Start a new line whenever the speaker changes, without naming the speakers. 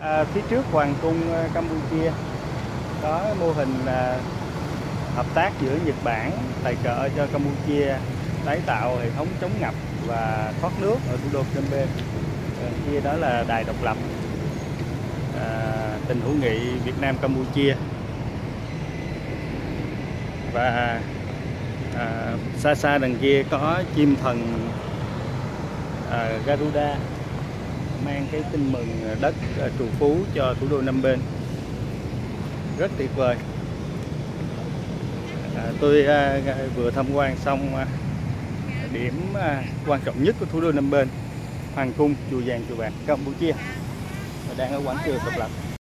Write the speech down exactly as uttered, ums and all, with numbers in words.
À, phía trước Hoàng cung Campuchia có mô hình là hợp tác giữa Nhật Bản tài trợ cho Campuchia tái tạo hệ thống chống ngập và thoát nước ở thủ đô Phnom Penh. Bên kia đó là đài độc lập, à, tình hữu nghị Việt Nam Campuchia. Và à, xa xa đằng kia có chim thần à, Garuda mang cái tin mừng đất à, trù phú cho thủ đô Phnom Penh. Rất tuyệt vời. À, tôi à, vừa tham quan xong à, điểm à, quan trọng nhất của thủ đô Phnom Penh, Hoàng cung Chùa Vàng Chùa Bạc Campuchia, và đang ở quảng trường độc lập.